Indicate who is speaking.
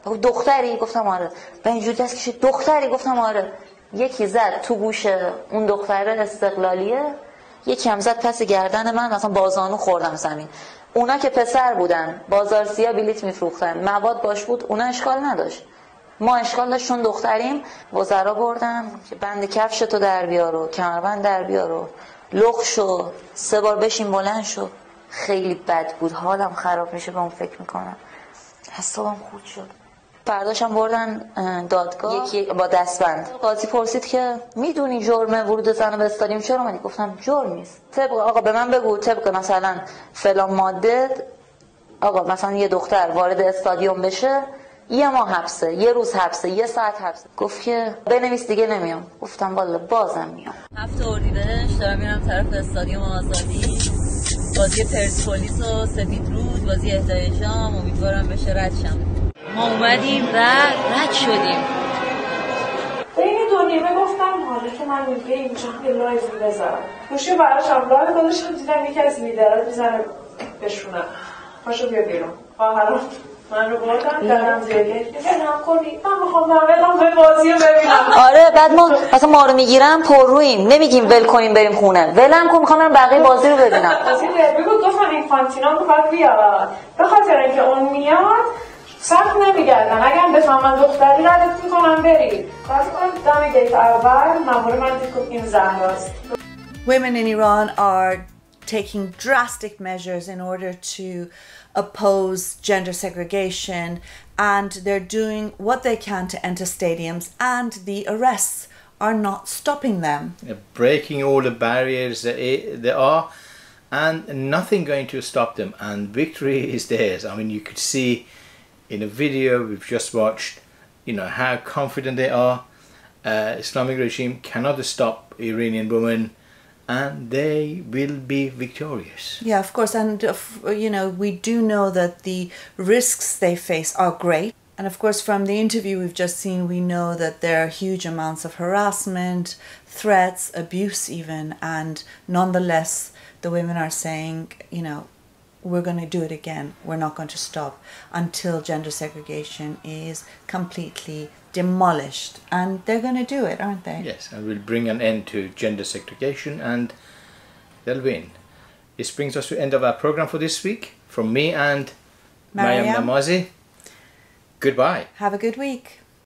Speaker 1: دختری؟ گفتم آره. و اینجوری دست کشید دختری؟ گفتم آره. یکی زد تو گوش اون دختره استقلالیه، یکی هم زد پس گردن من، مثلا بازانو خوردم زمین. اونا که پسر بودن بازارسیا بلیت میفروختن، مواد باش بود، اونا اشکال نداشت. ما اشکال داشت چون دختریم. وزرا بردن که بند کفشتو در بیارو، کمربند در بیارو، لخ شو، 3 بار بشین بلند شو. خیلی بد بود، حالم خراب میشه به اون فکر میکنم. حسابم خورد شد. فرداشم بردن دادگاه، یکی با دستبند. قاضی پرسید که میدونی جرم ورود زن به استادیوم چرا اومدی؟ گفتم جرم نیست. طبق آقا به من بگو طبق مثلا فلان ماده آقا مثلا یه دختر وارد استادیوم بشه 1 ماه حبسه، 1 روز حبسه، 1 ساعت حبسه. گفت که بنویس دیگه نمیام. گفتم والا بازم میام. 7 اردیبهشت دارم میرم طرف استادیوم آزادی، بازی پرسپولیس و سپیدرود، بازی اهدای شام. امیدوارم بشه رد شم. ما اومدیم و رد شدیم.
Speaker 2: بین 2 نیمه گفتم حالا که من میگه اینجا یه لایو بذارم. گوشی براش هم لایو گذاشتم، دیدم یکی از لیدرها میزنه بشونم. پاشو بیا بیرون. خواهرام من رو بردم دارم زیگه بزنم کنی من میخوام به بازی رو ببینم.
Speaker 1: آره بعد ما مثلا ما رو میگیرن پر رویم، نمیگیم ول کنیم بریم خونه، ولم کن میخوام برم بقیه بازی رو ببینم.
Speaker 2: بازی دربی بود، گفتم اینفانتینا میخواد بیاد، به خاطر اینکه اون میاد سخت نمیگردن، اگر بفهمن دختری ردت میکنن برید. قاضی کنم دم گیت اول مامور من دید که این زهراست.
Speaker 3: Women in Iran are taking drastic measures in order to oppose gender segregation, and they're doing what they can to enter stadiums, and the arrests are not stopping them.
Speaker 4: Breaking all the barriers there are, and nothing going to stop them, and victory is theirs. I mean, you could see in a video we've just watched, you know, how confident they are. Islamic regime cannot stop Iranian women, and they will be victorious.
Speaker 3: Yeah, of course, and you know, we do know that the risks they face are great. And of course, from the interview we've just seen, we know that there are huge amounts of harassment, threats, abuse even, and nonetheless, the women are saying, you know, we're going to do it again. We're not going to stop until gender segregation is completely demolished. And they're going to do it, aren't they?
Speaker 4: Yes, and we'll bring an end to gender segregation, and they'll win. This brings us to the end of our program for this week. From me and Mariam Namazi, goodbye.
Speaker 3: Have a good week.